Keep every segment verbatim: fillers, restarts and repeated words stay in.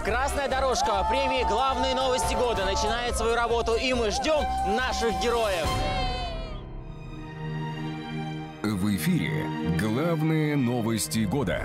Красная дорожка премии «Главные новости года» начинает свою работу, и мы ждем наших героев. В эфире «Главные новости года».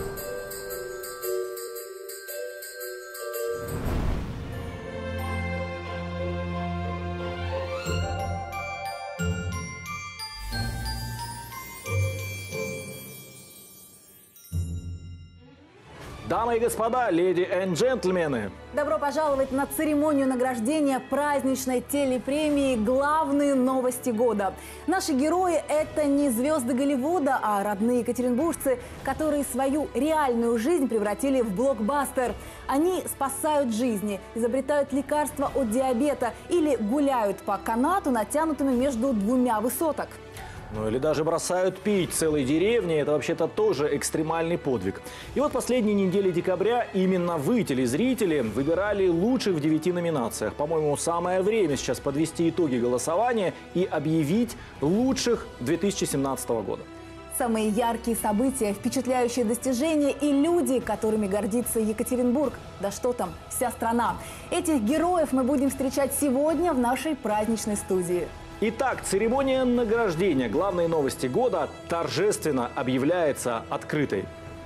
Дамы и господа, леди и джентльмены! Добро пожаловать на церемонию награждения праздничной телепремии «Главные новости года». Наши герои – это не звезды Голливуда, а родные екатеринбуржцы, которые свою реальную жизнь превратили в блокбастер. Они спасают жизни, изобретают лекарства от диабета или гуляют по канату, натянутыми между двумя высоток. Ну или даже бросают пить целой деревни. Это вообще-то тоже экстремальный подвиг. И вот последние недели декабря именно вы, телезрители, выбирали лучших в девяти номинациях. По-моему, самое время сейчас подвести итоги голосования и объявить лучших две тысячи семнадцатого года. Самые яркие события, впечатляющие достижения и люди, которыми гордится Екатеринбург. Да что там, вся страна. Этих героев мы будем встречать сегодня в нашей праздничной студии. Итак, церемония награждения «Главные новости года» торжественно объявляется открытой.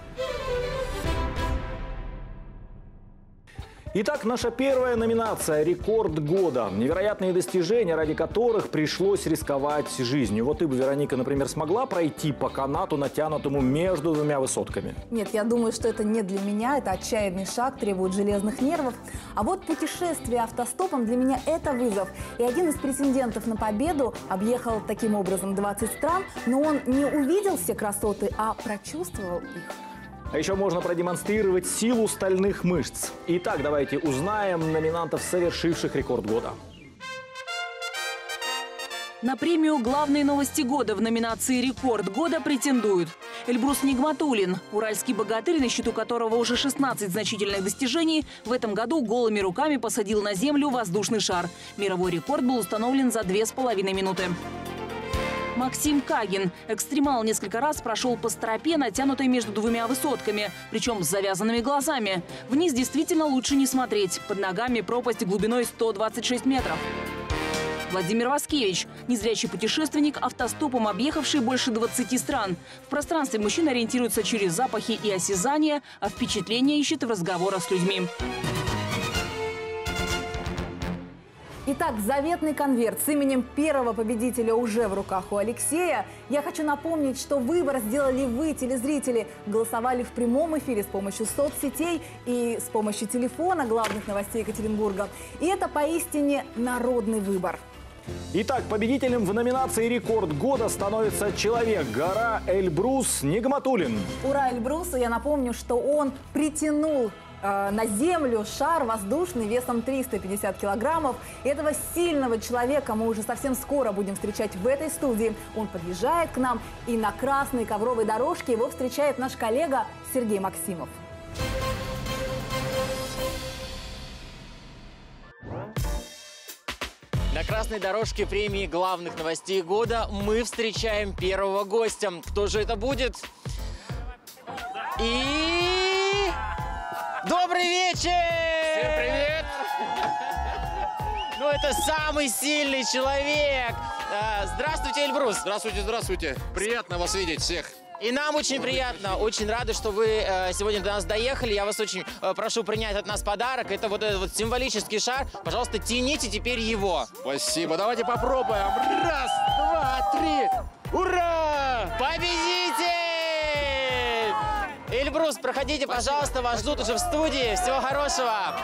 Итак, наша первая номинация – «Рекорд года». Невероятные достижения, ради которых пришлось рисковать жизнью. Вот ты бы, Вероника, например, смогла пройти по канату, натянутому между двумя высотками? Нет, я думаю, что это не для меня. Это отчаянный шаг, требует железных нервов. А вот путешествие автостопом для меня – это вызов. И один из претендентов на победу объехал таким образом двадцать стран, но он не увидел все красоты, а прочувствовал их. А еще можно продемонстрировать силу стальных мышц. Итак, давайте узнаем номинантов, совершивших рекорд года. На премию «Главные новости года» в номинации «Рекорд года» претендуют Эльбрус Нигматуллин, уральский богатырь, на счету которого уже шестнадцать значительных достижений, в этом году голыми руками посадил на землю воздушный шар. Мировой рекорд был установлен за две с половиной минуты. Максим Кагин. Экстремал несколько раз прошел по стропе, натянутой между двумя высотками, причем с завязанными глазами. Вниз действительно лучше не смотреть. Под ногами пропасть глубиной сто двадцать шесть метров. Владимир Васкевич. Незрячий путешественник, автостопом объехавший больше двадцати стран. В пространстве мужчина ориентируется через запахи и осязания, а впечатления ищет в разговорах с людьми. Итак, заветный конверт с именем первого победителя уже в руках у Алексея. Я хочу напомнить, что выбор сделали вы, телезрители. Голосовали в прямом эфире с помощью соцсетей и с помощью телефона главных новостей Екатеринбурга. И это поистине народный выбор. Итак, победителем в номинации «Рекорд года» становится человек-гора Эльбрус Нигматуллин. Ура Эльбрусу! Я напомню, что он притянул на землю шар воздушный весом триста пятьдесят килограммов. И этого сильного человека мы уже совсем скоро будем встречать в этой студии. Он подъезжает к нам, и на красной ковровой дорожке его встречает наш коллега Сергей Максимов. На красной дорожке премии «Главных новостей года» мы встречаем первого гостя. Кто же это будет? И... Добрый вечер! Всем привет! Ну, это самый сильный человек. Здравствуйте, Эльбрус. Здравствуйте, здравствуйте. Приятно вас видеть всех. И нам очень приятно, очень рады, что вы э, сегодня до нас доехали. Я вас очень э, прошу принять от нас подарок. Это вот этот вот символический шар. Пожалуйста, тяните теперь его. Спасибо. Давайте попробуем. Раз, два, три. Ура! Победитель! Эльбрус, проходите, пожалуйста. Вас ждут уже в студии. Всего хорошего.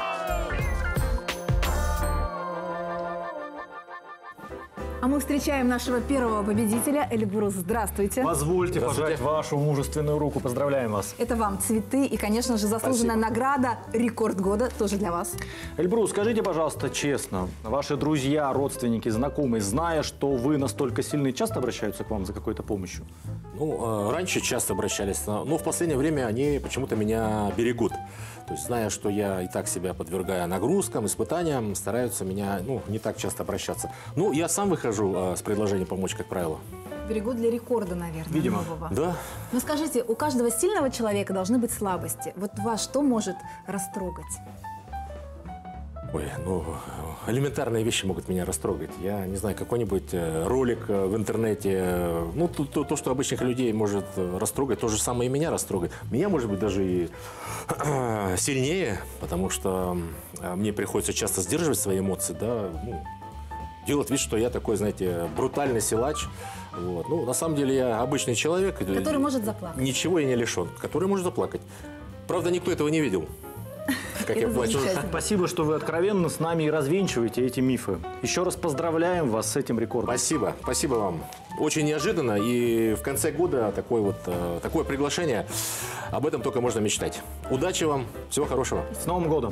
А мы встречаем нашего первого победителя. Эльбрус, здравствуйте. Позвольте пожать вашу мужественную руку. Поздравляем вас. Это вам цветы и, конечно же, заслуженная Спасибо. Награда «Рекорд года» тоже для вас. Эльбрус, скажите, пожалуйста, честно, ваши друзья, родственники, знакомые, зная, что вы настолько сильны, часто обращаются к вам за какой-то помощью? Ну, раньше часто обращались, но в последнее время они почему-то меня берегут. То есть, зная, что я и так себя подвергаю нагрузкам, испытаниям, стараются меня, ну, не так часто обращаться. Ну, я сам выхожу а, с предложением помочь, как правило. Берегут для рекорда, наверное, Видимо. нового. Да. Ну скажите, у каждого сильного человека должны быть слабости. Вот вас что может растрогать? Ой, ну, элементарные вещи могут меня растрогать. Я не знаю, какой-нибудь э, ролик э, в интернете, э, ну, то, то, то, что обычных людей может э, растрогать, то же самое и меня растрогает. Меня, может быть, даже и э, сильнее, потому что э, мне приходится часто сдерживать свои эмоции, да, ну, делать вид, что я такой, знаете, брутальный силач. Вот. Ну, на самом деле я обычный человек. Который может заплакать. Ничего я не лишен, который может заплакать. Правда, никто этого не видел. Как я плачу. Спасибо, что вы откровенно с нами и развенчиваете эти мифы. Еще раз поздравляем вас с этим рекордом. Спасибо, спасибо вам. Очень неожиданно, и в конце года такое вот э, такое приглашение, об этом только можно мечтать. Удачи вам, всего хорошего. С Новым годом!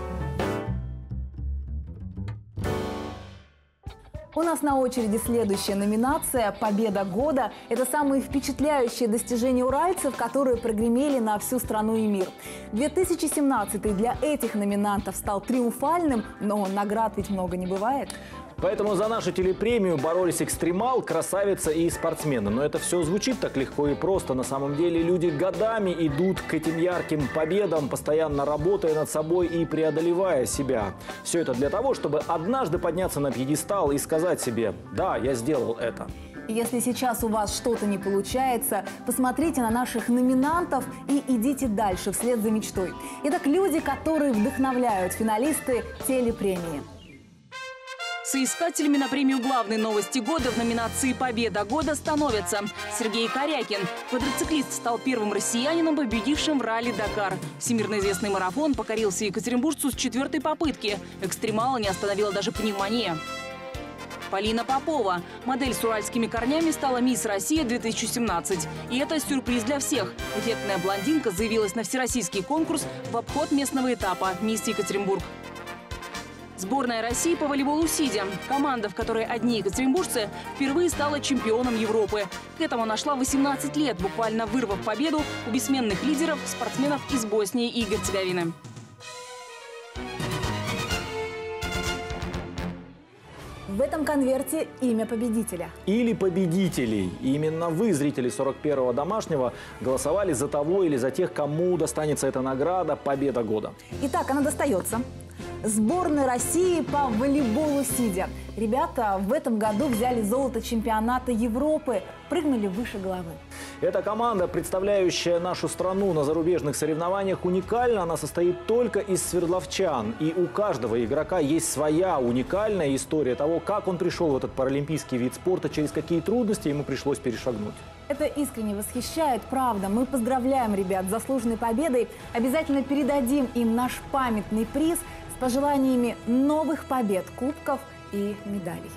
У нас на очереди следующая номинация «Победа года». Это самые впечатляющие достижения уральцев, которые прогремели на всю страну и мир. две тысячи семнадцатый для этих номинантов стал триумфальным, но наград ведь много не бывает. Поэтому за нашу телепремию боролись экстремал, красавица и спортсмены. Но это все звучит так легко и просто. На самом деле люди годами идут к этим ярким победам, постоянно работая над собой и преодолевая себя. Все это для того, чтобы однажды подняться на пьедестал и сказать себе: «Да, я сделал это». Если сейчас у вас что-то не получается, посмотрите на наших номинантов и идите дальше вслед за мечтой. Итак, люди, которые вдохновляют, финалисты телепремии. Соискателями на премию «Главные новости года» в номинации «Победа года» становятся Сергей Корякин. Квадроциклист стал первым россиянином, победившим в ралли-Дакар. Всемирно известный марафон покорился екатеринбуржцу с четвертой попытки. Экстремала не остановила даже пневмония. Полина Попова. Модель с уральскими корнями стала «Мисс Россия две тысячи семнадцать». И это сюрприз для всех. Эффектная блондинка заявилась на всероссийский конкурс в обход местного этапа «Мисс Екатеринбург». Сборная России по волейболу сидя. Команда, в которой одни екатеринбуржцы, впервые стала чемпионом Европы. К этому нашла восемнадцать лет, буквально вырвав победу у бессменных лидеров спортсменов из Боснии и Герцеговины. В этом конверте имя победителя. Или победителей. И именно вы, зрители сорок первого домашнего, голосовали за того или за тех, кому достанется эта награда «Победа года». Итак, она достается сборной России по волейболу сидя. Ребята в этом году взяли золото чемпионата Европы, прыгнули выше головы. Эта команда, представляющая нашу страну на зарубежных соревнованиях, уникальна. Она состоит только из свердловчан. И у каждого игрока есть своя уникальная история того, как он пришел в этот паралимпийский вид спорта, через какие трудности ему пришлось перешагнуть. Это искренне восхищает, правда. Мы поздравляем ребят с заслуженной победой. Обязательно передадим им наш памятный приз с пожеланиями новых побед, кубков и медалей.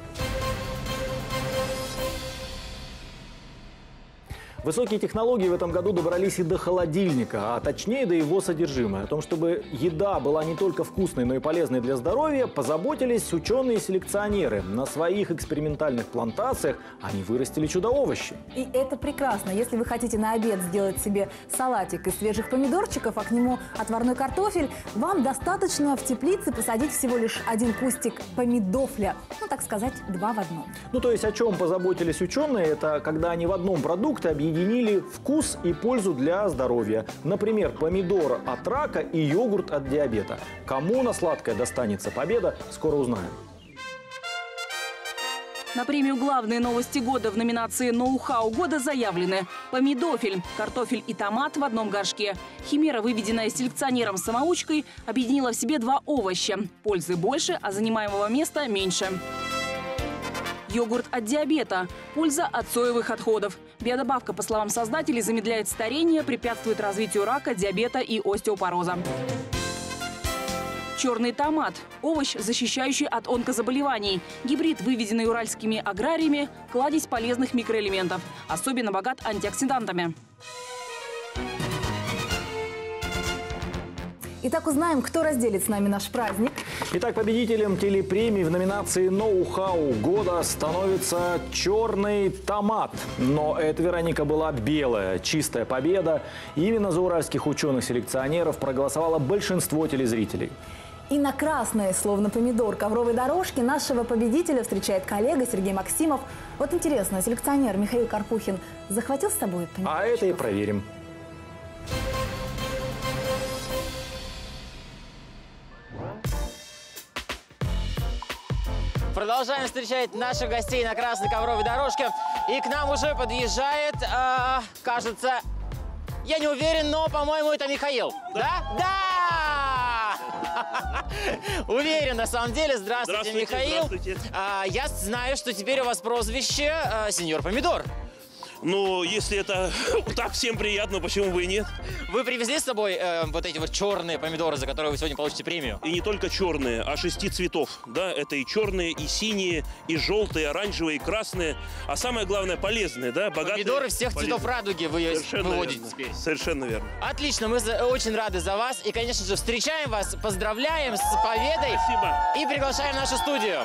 Высокие технологии в этом году добрались и до холодильника, а точнее до его содержимого. О том, чтобы еда была не только вкусной, но и полезной для здоровья, позаботились ученые-селекционеры. На своих экспериментальных плантациях они вырастили чудо-овощи. И это прекрасно. Если вы хотите на обед сделать себе салатик из свежих помидорчиков, а к нему отварной картофель, вам достаточно в теплице посадить всего лишь один кустик помидофля. Ну, так сказать, два в одном. Ну, то есть о чем позаботились ученые, это когда они в одном продукте объединили вкус и пользу для здоровья. Например, помидор от рака и йогурт от диабета. Кому на сладкое достанется победа, скоро узнаем. На премию «Главные новости года» в номинации «Ноу-хау года» заявлены помидофель, картофель и томат в одном горшке. Химера, выведенная селекционером-самоучкой, объединила в себе два овоща. Пользы больше, а занимаемого места меньше. Йогурт от диабета. Польза от соевых отходов. Биодобавка, по словам создателей, замедляет старение, препятствует развитию рака, диабета и остеопороза. Черный томат. Овощ, защищающий от онкозаболеваний. Гибрид, выведенный уральскими аграриями, кладезь полезных микроэлементов. Особенно богат антиоксидантами. Итак, узнаем, кто разделит с нами наш праздник. Итак, победителем телепремии в номинации «Ноу-хау года» становится черный томат. Но эта Вероника была белая, чистая победа. И именно за уральских ученых-селекционеров проголосовало большинство телезрителей. И на красной, словно помидор, ковровой дорожке нашего победителя встречает коллега Сергей Максимов. Вот интересно, селекционер Михаил Карпухин захватил с собой помидорчиков? А это и проверим. Продолжаем встречать наших гостей на красной ковровой дорожке. И к нам уже подъезжает, э, кажется, я не уверен, но, по-моему, это Михаил. Да? Да! Уверен, на самом деле. Здравствуйте, Здравствуйте, Михаил. здравствуйте. А, я знаю, что теперь у вас прозвище э, «Сеньор Помидор». Ну, если это так всем приятно, почему бы и нет? Вы привезли с собой э, вот эти вот черные помидоры, за которые вы сегодня получите премию? И не только черные, а шести цветов. Да, это и черные, и синие, и желтые, и оранжевые, и красные. А самое главное, полезные, да, богатые. Помидоры всех полезные. цветов радуги вы Совершенно выводите верно. теперь. Совершенно верно. Отлично, мы за- очень рады за вас. И, конечно же, встречаем вас, поздравляем с победой. Спасибо. И приглашаем в нашу студию.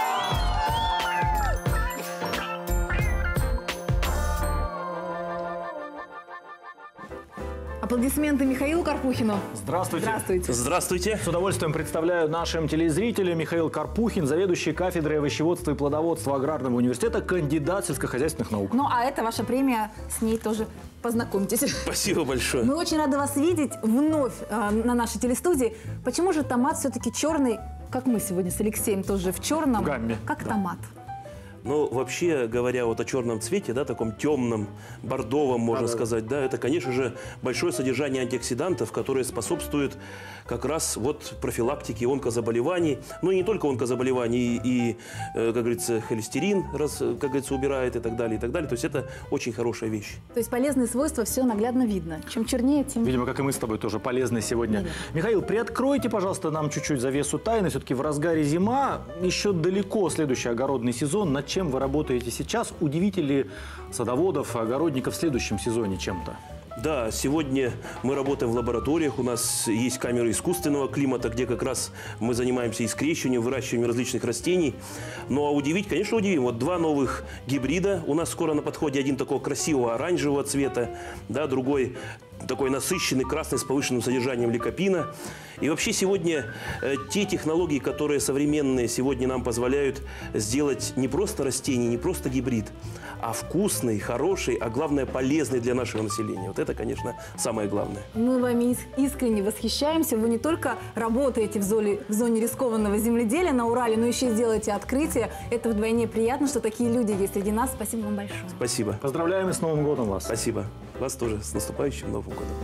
Аплодисменты Михаилу Карпухину. Здравствуйте. Здравствуйте. Здравствуйте. С удовольствием представляю нашим телезрителям Михаил Карпухин, заведующий кафедрой овощеводства и плодоводства Аграрного университета, кандидат сельскохозяйственных наук. Ну, а это ваша премия, с ней тоже познакомьтесь. Спасибо большое. Мы очень рады вас видеть вновь э, на нашей телестудии. Почему же томат все-таки черный, как мы сегодня с Алексеем тоже в черном, В гамме. как томат? Ну, вообще говоря вот о черном цвете, да, таком темном, бордовом, можно сказать, да, это, конечно же, большое содержание антиоксидантов, которые способствуют как раз вот профилактике онкозаболеваний. Ну, и не только онкозаболеваний, и, э, как говорится, холестерин, раз, как говорится, убирает и так далее, и так далее. То есть это очень хорошая вещь. То есть полезные свойства все наглядно видно. Чем чернее, тем... Видимо, как и мы с тобой, тоже полезны сегодня. Наверное. Михаил, приоткройте, пожалуйста, нам чуть-чуть завесу тайны. Все-таки в разгаре зима, еще далеко следующий огородный сезон. Над чем вы работаете сейчас? Удивите ли садоводов, огородников в следующем сезоне чем-то? Да, сегодня мы работаем в лабораториях, у нас есть камеры искусственного климата, где как раз мы занимаемся и скрещиванием, выращиванием различных растений. Ну а удивить, конечно, удивим. Вот два новых гибрида у нас скоро на подходе. Один такого красивого оранжевого цвета, да, другой такой насыщенный красный с повышенным содержанием ликопина. И вообще сегодня э, те технологии, которые современные, сегодня нам позволяют сделать не просто растение, не просто гибрид, а вкусный, хороший, а главное полезный для нашего населения. Вот это, конечно, самое главное. Мы вами ис- искренне восхищаемся. Вы не только работаете в зоне, в зоне рискованного земледелия на Урале, но еще и делаете открытие. Это вдвойне приятно, что такие люди есть среди нас. Спасибо вам большое. Спасибо. Поздравляем и с Новым годом вас. Спасибо. Вас тоже с наступающим Новым годом.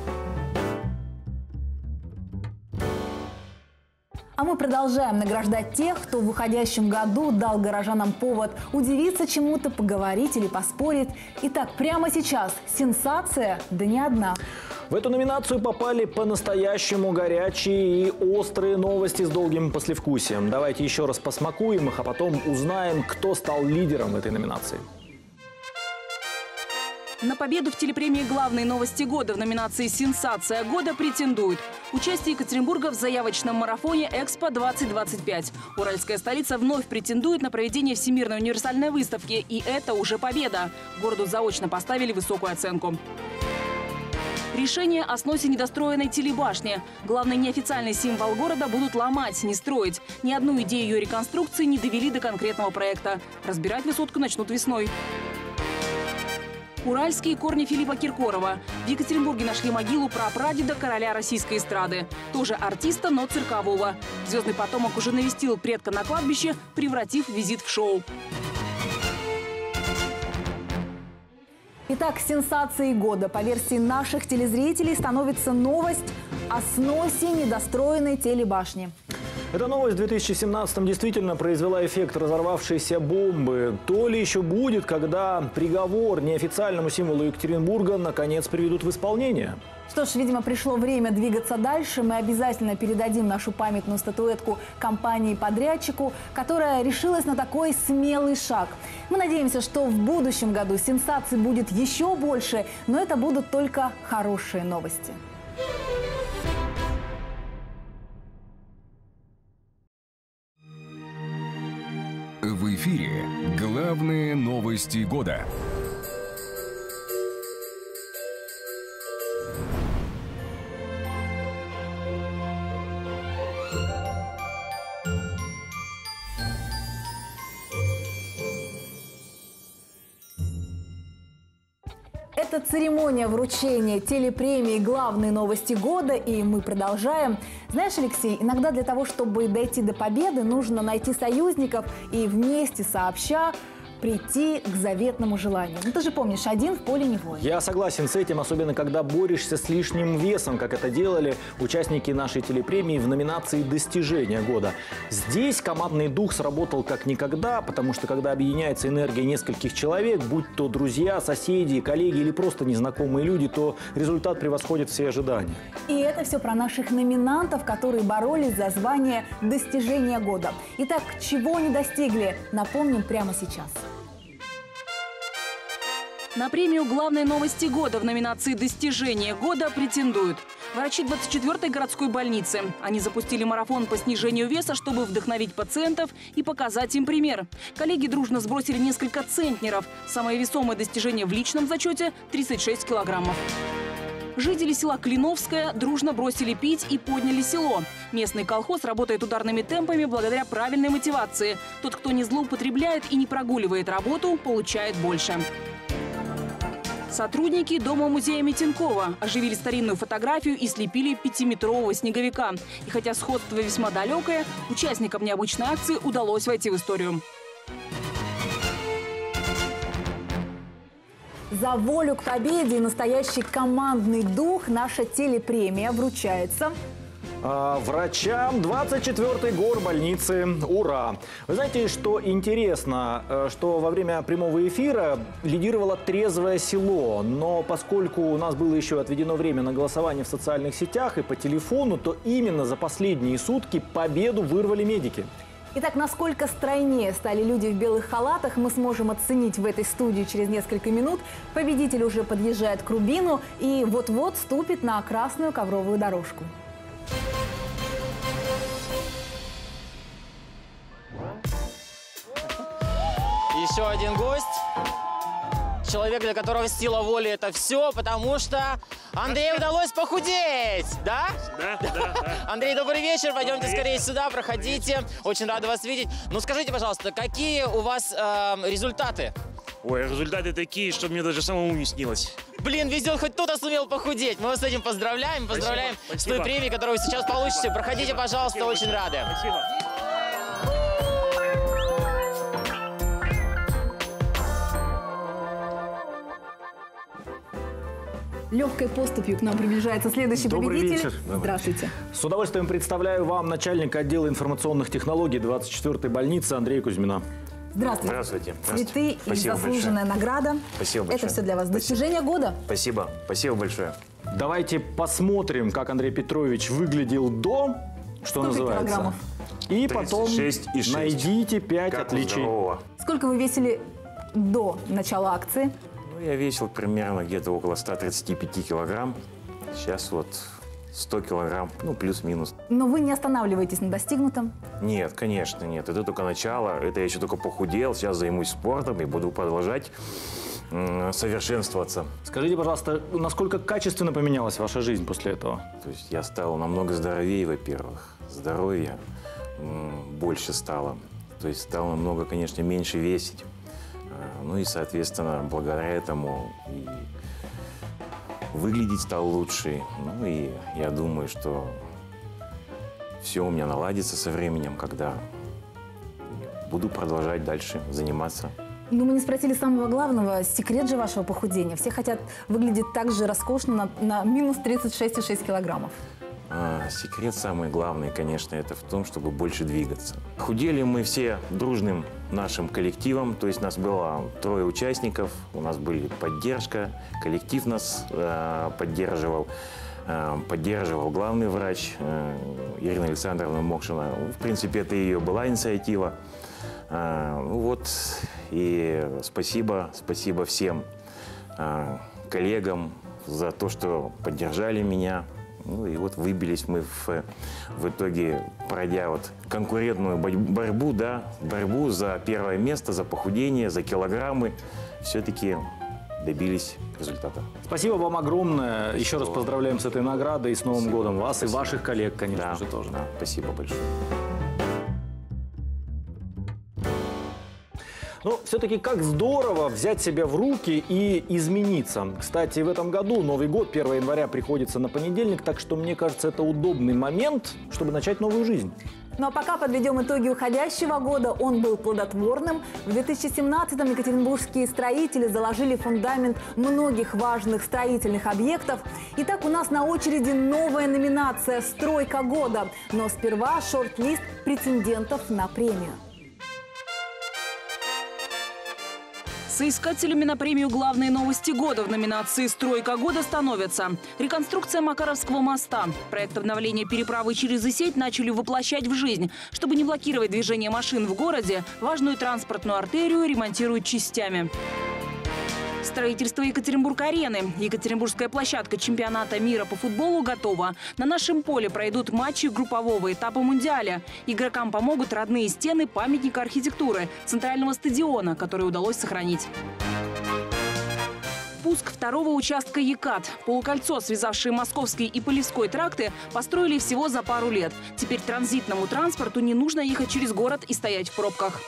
А мы продолжаем награждать тех, кто в уходящем году дал горожанам повод удивиться чему-то, поговорить или поспорить. Итак, прямо сейчас сенсация, да не одна. В эту номинацию попали по-настоящему горячие и острые новости с долгим послевкусием. Давайте еще раз посмакуем их, а потом узнаем, кто стал лидером этой номинации. На победу в телепремии «Главные новости года» в номинации «Сенсация года» претендуют участие Екатеринбурга в заявочном марафоне «Экспо-двадцать двадцать пять». Уральская столица вновь претендует на проведение Всемирной универсальной выставки. И это уже победа. Городу заочно поставили высокую оценку. Решение о сносе недостроенной телебашни. Главный неофициальный символ города будут ломать, не строить. Ни одну идею ее реконструкции не довели до конкретного проекта. Разбирать высотку начнут весной. Уральские корни Филиппа Киркорова. В Екатеринбурге нашли могилу прапрадеда короля российской эстрады. Тоже артиста, но циркового. Звездный потомок уже навестил предка на кладбище, превратив визит в шоу. Итак, сенсацией года по версии наших телезрителей становится новость о сносе недостроенной телебашни. Эта новость в две тысячи семнадцатом действительно произвела эффект разорвавшейся бомбы. То ли еще будет, когда приговор неофициальному символу Екатеринбурга наконец приведут в исполнение. Что ж, видимо, пришло время двигаться дальше. Мы обязательно передадим нашу памятную статуэтку компании-подрядчику, которая решилась на такой смелый шаг. Мы надеемся, что в будущем году сенсаций будет еще больше, но это будут только хорошие новости. В эфире главные новости года. Это церемония вручения телепремии «Главные новости года», и мы продолжаем. Знаешь, Алексей, иногда для того, чтобы дойти до победы, нужно найти союзников и вместе сообща прийти к заветному желанию. Ну, ты же помнишь, один в поле не воин. Я согласен с этим, особенно когда борешься с лишним весом, как это делали участники нашей телепремии в номинации «Достижения года». Здесь командный дух сработал как никогда, потому что когда объединяется энергия нескольких человек, будь то друзья, соседи, коллеги или просто незнакомые люди, то результат превосходит все ожидания. И это все про наших номинантов, которые боролись за звание «Достижения года». Итак, чего они достигли, напомним прямо сейчас. На премию «Главные новости года» в номинации «Достижения года» претендуют врачи двадцать четвёртой городской больницы. Они запустили марафон по снижению веса, чтобы вдохновить пациентов и показать им пример. Коллеги дружно сбросили несколько центнеров. Самое весомое достижение в личном зачете – тридцать шесть килограммов. Жители села Клиновское дружно бросили пить и подняли село. Местный колхоз работает ударными темпами благодаря правильной мотивации. Тот, кто не злоупотребляет и не прогуливает работу, получает больше. Сотрудники дома-музея Митенкова оживили старинную фотографию и слепили пятиметрового снеговика. И хотя сходство весьма далекое, участникам необычной акции удалось войти в историю. За волю к победе и настоящий командный дух наша телепремия вручается А, врачам двадцать четвёртой горбольницы. Ура! Вы знаете, что интересно, э, что во время прямого эфира лидировало трезвое село, но поскольку у нас было еще отведено время на голосование в социальных сетях и по телефону, то именно за последние сутки победу вырвали медики. Итак, насколько стройнее стали люди в белых халатах, мы сможем оценить в этой студии через несколько минут. Победитель уже подъезжает к Рубину и вот-вот ступит на красную ковровую дорожку. Еще один гость. Человек, для которого сила воли – это все, потому что Андрею удалось похудеть, да? Да, да, да. Андрей, добрый вечер. Пойдемте скорее сюда, проходите. Очень рада вас видеть. Ну, скажите, пожалуйста, какие у вас э, результаты? Ой, результаты такие, что мне даже самому не снилось. Блин, везет, хоть кто-то сумел похудеть. Мы вас с этим поздравляем. Поздравляем Спасибо, с той спасибо. премией, которую вы сейчас получите. Проходите, пожалуйста, Спасибо, очень рады. Спасибо. Легкой поступью к нам приближается следующий Добрый победитель. вечер. Здравствуйте. С удовольствием представляю вам начальника отдела информационных технологий двадцать четвёртой больницы Андрея Кузьмина. Здравствуйте. Здравствуйте. Цветы и Спасибо заслуженная награда. Спасибо Это большое. все для вас. Спасибо. Достижение года. Спасибо. Спасибо большое. Давайте посмотрим, как Андрей Петрович выглядел до, что Сколько называется. килограммов? И тридцать потом шесть и шесть. найдите пять Как у отличий. здорового. Сколько вы весили до начала акции? Ну, я весил примерно где-то около ста тридцати пяти килограмм. Сейчас вот сто килограмм, ну, плюс-минус. Но вы не останавливаетесь на достигнутом. Нет, конечно, нет. Это только начало. Это я еще только похудел. Сейчас займусь спортом и буду продолжать м, совершенствоваться. Скажите, пожалуйста, насколько качественно поменялась ваша жизнь после этого? То есть я стал намного здоровее, во-первых. Здоровье м, больше стало. То есть стал намного, конечно, меньше весить. А, Ну и, соответственно, благодаря этому и выглядеть стал лучше. Ну и я думаю, что все у меня наладится со временем, когда буду продолжать дальше заниматься. Но мы не спросили самого главного, секрет же вашего похудения. Все хотят выглядеть так же роскошно на, на минус тридцать шесть и шесть килограммов. А, секрет самый главный, конечно, это в том, чтобы больше двигаться. Худели мы все дружным нашим коллективом, то есть нас было трое участников, у нас была поддержка, коллектив нас э, поддерживал, э, поддерживал главный врач э, Ирина Александровна Мокшина. В принципе, это ее была инициатива. Э, ну вот, и спасибо, спасибо всем э, коллегам за то, что поддержали меня. Ну и вот выбились мы в, в итоге, пройдя вот конкурентную борьбу, да, борьбу за первое место, за похудение, за килограммы, все-таки добились результата. Спасибо вам огромное. Еще раз поздравляем с этой наградой и с Новым Спасибо. годом вас Спасибо. и ваших коллег, конечно Да, же, тоже. да, спасибо большое. Но все-таки как здорово взять себя в руки и измениться. Кстати, в этом году Новый год, первое января, приходится на понедельник, так что мне кажется, это удобный момент, чтобы начать новую жизнь. Ну а пока подведем итоги уходящего года. Он был плодотворным. В две тысячи семнадцатом екатеринбургские строители заложили фундамент многих важных строительных объектов. Итак, у нас на очереди новая номинация «Стройка года». Но сперва шорт-лист претендентов на премию. Соискателями на премию «Главные новости года» в номинации «Стройка года» становятся реконструкция Макаровского моста. Проект обновления переправы через Исеть начали воплощать в жизнь. Чтобы не блокировать движение машин в городе, важную транспортную артерию ремонтируют частями. Строительство Екатеринбург-арены. Екатеринбургская площадка чемпионата мира по футболу готова. На нашем поле пройдут матчи группового этапа Мундиаля. Игрокам помогут родные стены памятника архитектуры центрального стадиона, который удалось сохранить. Пуск второго участка ЕКАТ. Полукольцо, связавшее Московский и Полевской тракты, построили всего за пару лет. Теперь транзитному транспорту не нужно ехать через город и стоять в пробках.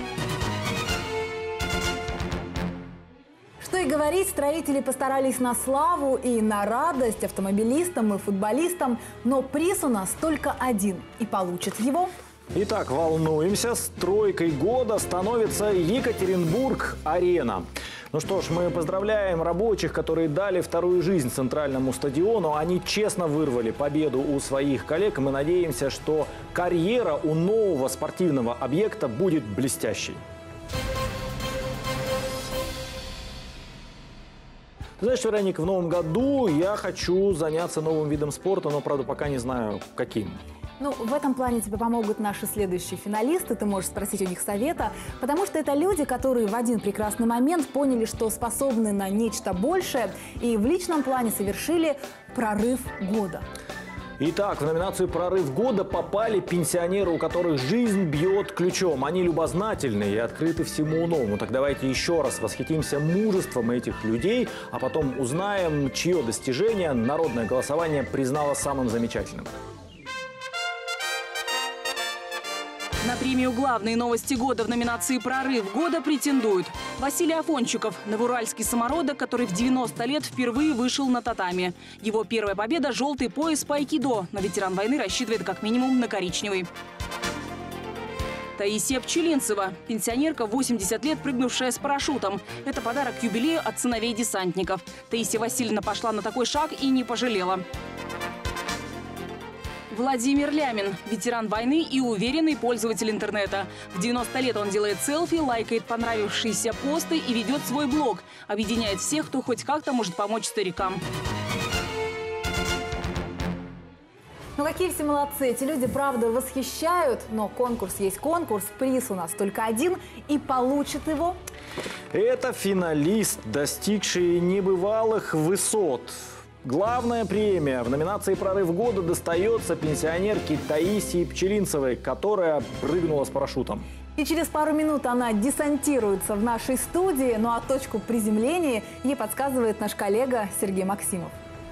Что и говорить, строители постарались на славу и на радость автомобилистам и футболистам. Но приз у нас только один. И получит его... Итак, волнуемся. Стройкой года становится Екатеринбург-арена. Ну что ж, мы поздравляем рабочих, которые дали вторую жизнь центральному стадиону. Они честно вырвали победу у своих коллег. Мы надеемся, что карьера у нового спортивного объекта будет блестящей. Знаешь, Вероник, в новом году я хочу заняться новым видом спорта, но, правда, пока не знаю, каким. Ну, в этом плане тебе помогут наши следующие финалисты. Ты можешь спросить у них совета, потому что это люди, которые в один прекрасный момент поняли, что способны на нечто большее, и в личном плане совершили прорыв года. Итак, в номинацию «Прорыв года» попали пенсионеры, у которых жизнь бьет ключом. Они любознательны и открыты всему новому. Так давайте еще раз восхитимся мужеством этих людей, а потом узнаем, чье достижение народное голосование признало самым замечательным. На премию «Главные новости года» в номинации «Прорыв года» претендуют Василий Афончиков, новоуральский самородок, который в девяносто лет впервые вышел на татами. Его первая победа – желтый пояс по айкидо, но ветеран войны рассчитывает как минимум на коричневый. Таисия Пчелинцева, пенсионерка, восемьдесят лет, прыгнувшая с парашютом. Это подарок к юбилею от сыновей десантников. Таисия Васильевна пошла на такой шаг и не пожалела. Владимир Лямин, ветеран войны и уверенный пользователь интернета. В девяносто лет он делает селфи, лайкает понравившиеся посты и ведет свой блог. Объединяет всех, кто хоть как-то может помочь старикам. Ну какие все молодцы. Эти люди, правда, восхищают. Но конкурс есть конкурс. Приз у нас только один. И получит его... Это финалист, достигший небывалых высот. Главная премия в номинации «Прорыв года» достается пенсионерке Таисии Пчелинцевой, которая прыгнула с парашютом. И через пару минут она десантируется в нашей студии, ну а точку приземления ей подсказывает наш коллега Сергей Максимов.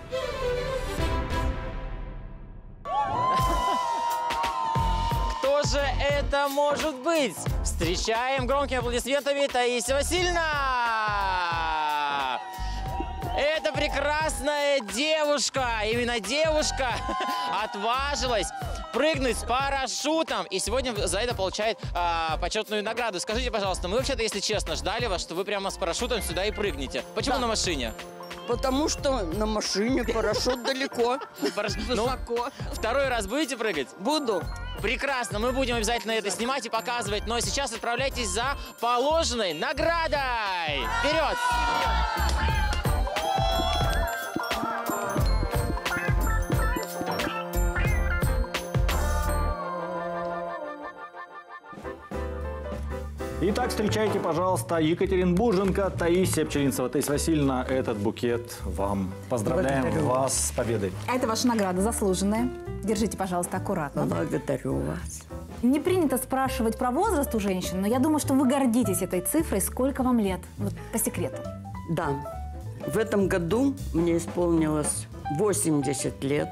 Кто же это может быть? Встречаем громкими аплодисментами Таисия Васильевна! Это прекрасная девушка, именно девушка отважилась прыгнуть с парашютом. И сегодня за это получает а, почетную награду. Скажите, пожалуйста, мы вообще-то, если честно, ждали вас, что вы прямо с парашютом сюда и прыгнете. Почему да. на машине? Потому что на машине парашют далеко, высоко. Второй раз будете прыгать? Буду. Прекрасно, мы будем обязательно это снимать и показывать. Но сейчас отправляйтесь за положенной наградой. Вперед! Итак, встречайте, пожалуйста, екатеринбурженка Таисия Пчелинцева. Таисия Васильевна, этот букет вам. Поздравляем Благодарю. вас с победой. Это ваша награда заслуженная. Держите, пожалуйста, аккуратно. Благодарю вас. Не принято спрашивать про возраст у женщин, но я думаю, что вы гордитесь этой цифрой. Сколько вам лет? Вот по секрету. Да. В этом году мне исполнилось восемьдесят лет.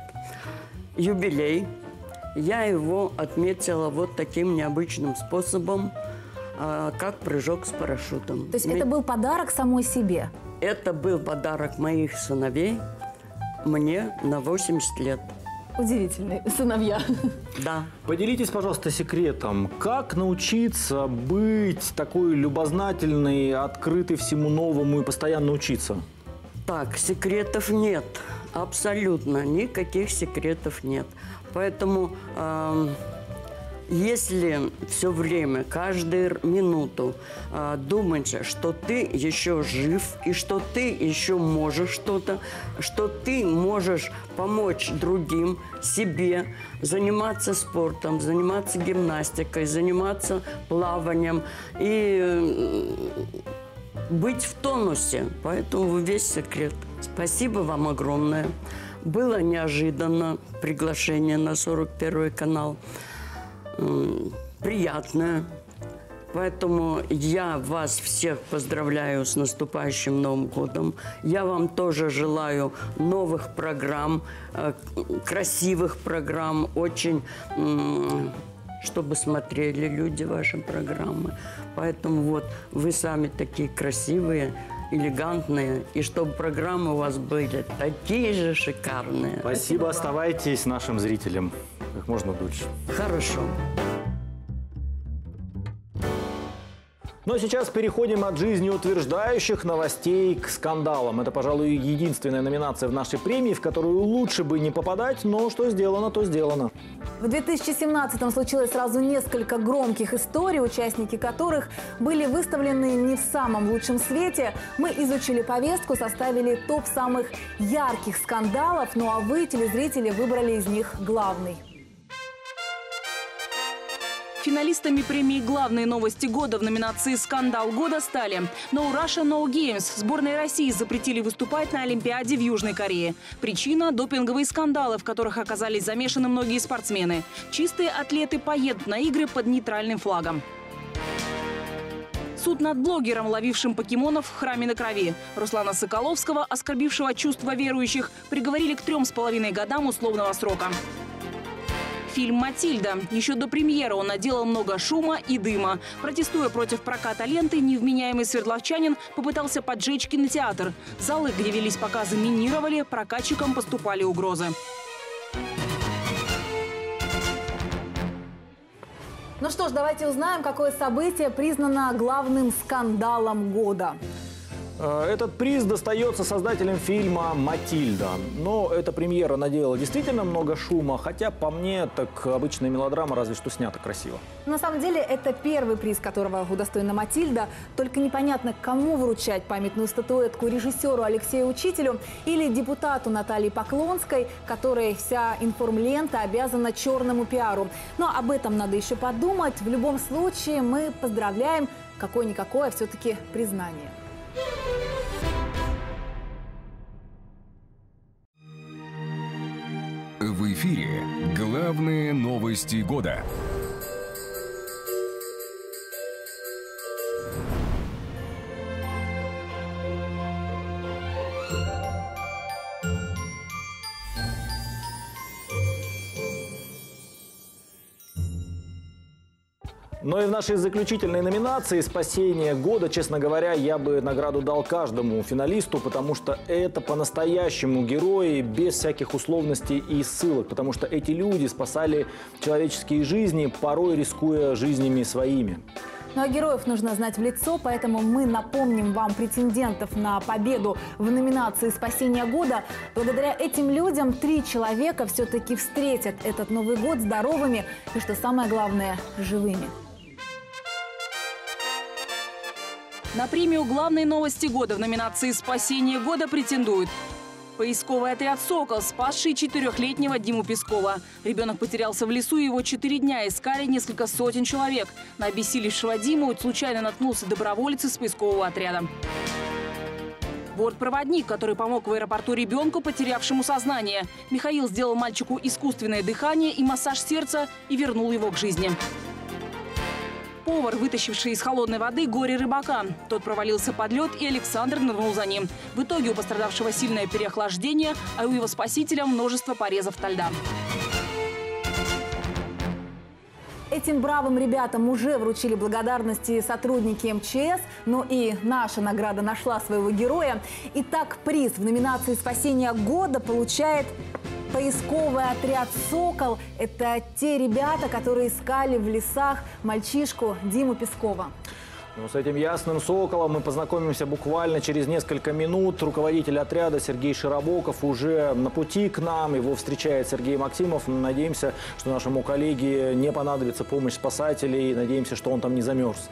Юбилей. Я его отметила вот таким необычным способом. а, как прыжок с парашютом. То есть это был подарок самой себе? Это был подарок моих сыновей мне на восемьдесят лет. Удивительные сыновья. Да. Поделитесь, пожалуйста, секретом. Как научиться быть такой любознательной, открытой всему новому и постоянно учиться? Так, секретов нет. Абсолютно никаких секретов нет. Поэтому, э, если все время, каждую минуту э, думать, что ты еще жив и что ты еще можешь что-то, что ты можешь помочь другим, себе, заниматься спортом, заниматься гимнастикой, заниматься плаванием и э, быть в тонусе. Поэтому весь секрет. Спасибо вам огромное. Было неожиданно приглашение на сорок первый канал. Приятное. Поэтому я вас всех поздравляю с наступающим Новым годом. Я вам тоже желаю новых программ, красивых программ, очень, чтобы смотрели люди ваши программы. Поэтому вот вы сами такие красивые, элегантные, и чтобы программы у вас были такие же шикарные. Спасибо, оставайтесь нашим зрителям как можно дольше. Хорошо. Ну а сейчас переходим от жизнеутверждающих новостей к скандалам. Это, пожалуй, единственная номинация в нашей премии, в которую лучше бы не попадать, но что сделано, то сделано. В две тысячи семнадцатом случилось сразу несколько громких историй, участники которых были выставлены не в самом лучшем свете. Мы изучили повестку, составили топ самых ярких скандалов, ну а вы, телезрители, выбрали из них главный. Финалистами премии «Главные новости года» в номинации «Скандал года» стали No Russia, No Games. Сборной России запретили выступать на Олимпиаде в Южной Корее. Причина – допинговые скандалы, в которых оказались замешаны многие спортсмены. Чистые атлеты поедут на игры под нейтральным флагом. Суд над блогером, ловившим покемонов в храме на крови. Руслана Соколовского, оскорбившего чувства верующих, приговорили к трем с половиной годам условного срока. Фильм «Матильда». Еще до премьеры он наделал много шума и дыма. Протестуя против проката ленты, невменяемый свердловчанин попытался поджечь кинотеатр. Залы, где велись показы, минировали, прокатчикам поступали угрозы. Ну что ж, давайте узнаем, какое событие признано главным скандалом года. Этот приз достается создателям фильма «Матильда». Но эта премьера наделала действительно много шума, хотя по мне так обычная мелодрама разве что снята красиво. На самом деле это первый приз, которого удостоена «Матильда». Только непонятно, кому вручать памятную статуэтку: режиссеру Алексею Учителю или депутату Наталье Поклонской, которой вся информлента обязана черному пиару. Но об этом надо еще подумать. В любом случае мы поздравляем, какое-никакое все-таки признание. В эфире главные новости года. Но и в нашей заключительной номинации «Спасение года», честно говоря, я бы награду дал каждому финалисту, потому что это по-настоящему герои, без всяких условностей и ссылок. Потому что эти люди спасали человеческие жизни, порой рискуя жизнями своими. Ну а героев нужно знать в лицо, поэтому мы напомним вам претендентов на победу в номинации «Спасение года». Благодаря этим людям три человека все-таки встретят этот Новый год здоровыми и, что самое главное, живыми. На премию «Главные новости года» в номинации «Спасение года» претендует поисковый отряд «Сокол», спасший четырехлетнего Диму Пескова. Ребенок потерялся в лесу, и его четыре дня искали несколько сотен человек. На обессилевшего Диму случайно наткнулся доброволец из поискового отряда. Бортпроводник, который помог в аэропорту ребенку, потерявшему сознание. Михаил сделал мальчику искусственное дыхание и массаж сердца и вернул его к жизни. Повар, вытащивший из холодной воды горе рыбака. Тот провалился под лед, и Александр нырнул за ним. В итоге у пострадавшего сильное переохлаждение, а у его спасителя множество порезов ото льда. Этим бравым ребятам уже вручили благодарности сотрудники эм че эс, но и наша награда нашла своего героя. Итак, приз в номинации «Спасение года» получает поисковый отряд «Сокол». Это те ребята, которые искали в лесах мальчишку Диму Пескова. Ну, с этим ясным соколом мы познакомимся буквально через несколько минут. Руководитель отряда Сергей Широбоков уже на пути к нам. Его встречает Сергей Максимов. Мы надеемся, что нашему коллеге не понадобится помощь спасателей. Надеемся, что он там не замерз.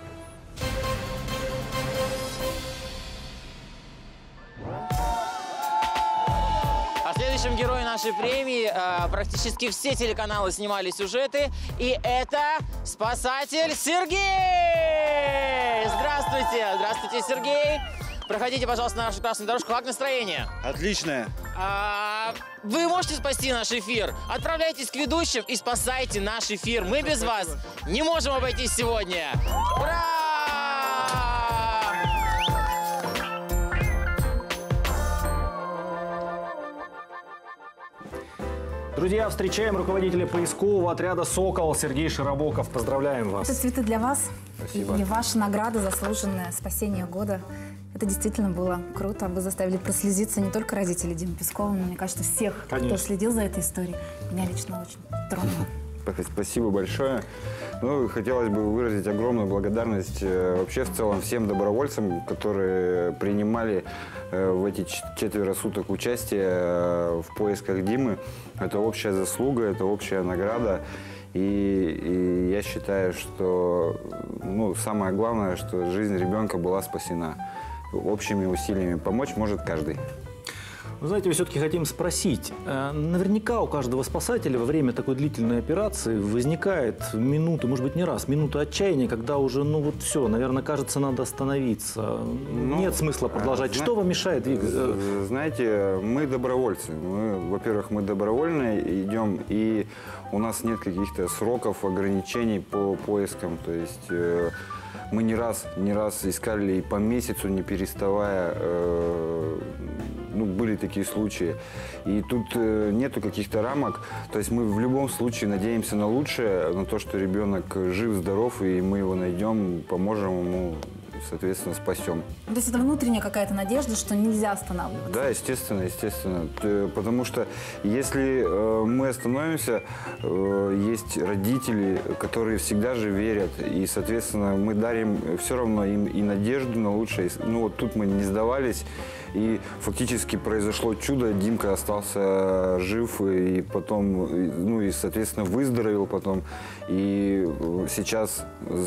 Следующим героем нашей премии э, практически все телеканалы снимали сюжеты. И это спасатель Сергей! Здравствуйте! Здравствуйте, Сергей! Проходите, пожалуйста, на нашу красную дорожку. Как настроение? Отличное. А, вы можете спасти наш эфир? Отправляйтесь к ведущим и спасайте наш эфир. Мы без вас не можем обойтись сегодня. Ура! Друзья, встречаем руководителя поискового отряда «Сокол» Сергей Широбоков. Поздравляем вас. Это цветы для вас. Спасибо. И ваша награда, заслуженное спасение года. Это действительно было круто. Вы заставили прослезиться не только родителей Димы Пескова, но, мне кажется, всех, Конечно. кто следил за этой историей. Меня лично очень тронуло. Спасибо большое. Ну, хотелось бы выразить огромную благодарность э, вообще в целом всем добровольцам, которые принимали э, в эти четверо суток участие э, в поисках Димы. Это общая заслуга, это общая награда. И, и я считаю, что ну, самое главное, что жизнь ребенка была спасена. Общими усилиями помочь может каждый. Вы знаете, мы все-таки хотим спросить. Наверняка у каждого спасателя во время такой длительной операции возникает минуты, может быть, не раз, минуты отчаяния, когда уже, ну вот все, наверное, кажется, надо остановиться. Ну, нет смысла продолжать. Что вам мешает двигаться? Знаете, мы добровольцы. Мы, во-первых, мы добровольно идем, и у нас нет каких-то сроков, ограничений по поискам. То есть э, мы не раз, не раз искали и по месяцу, не переставая. Э, Ну, были такие случаи. И тут э, нету каких-то рамок. То есть мы в любом случае надеемся на лучшее, на то, что ребенок жив, здоров, и мы его найдем, поможем ему, соответственно, спасем. То есть это внутренняя какая-то надежда, что нельзя останавливаться? Да, естественно, естественно. Потому что если э, мы остановимся, э, есть родители, которые всегда же верят. И, соответственно, мы дарим все равно им и надежду на лучшее. Ну, вот тут мы не сдавались. И фактически произошло чудо. Димка остался жив и потом, ну и, соответственно, выздоровел потом. И сейчас,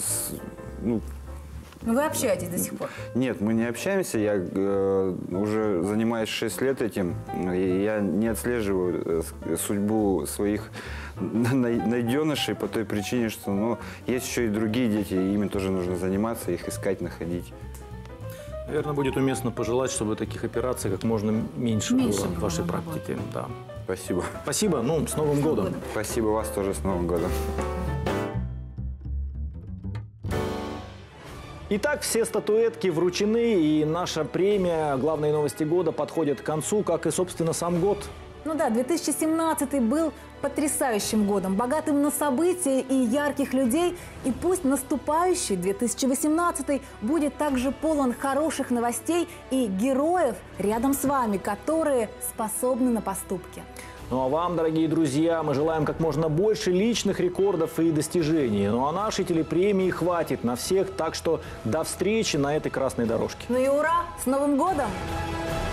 ну, Но вы общаетесь до сих пор? Нет, мы не общаемся. Я э, уже занимаюсь шесть лет этим. И я не отслеживаю судьбу своих найденышей по той причине, что ну, есть еще и другие дети, и ими тоже нужно заниматься, их искать, находить. Наверное, будет уместно пожелать, чтобы таких операций как можно меньше, меньше было в вашей практике. Да. Спасибо. Спасибо. Ну, с Новым годом. Спасибо вас тоже с Новым годом. Итак, все статуэтки вручены, и наша премия «Главные новости года» подходит к концу, как и, собственно, сам год. Ну да, две тысячи семнадцатый был потрясающим годом, богатым на события и ярких людей. И пусть наступающий две тысячи восемнадцатый будет также полон хороших новостей и героев рядом с вами, которые способны на поступки. Ну а вам, дорогие друзья, мы желаем как можно больше личных рекордов и достижений. Ну а нашей телепремии хватит на всех, так что до встречи на этой красной дорожке. Ну и ура! С Новым годом!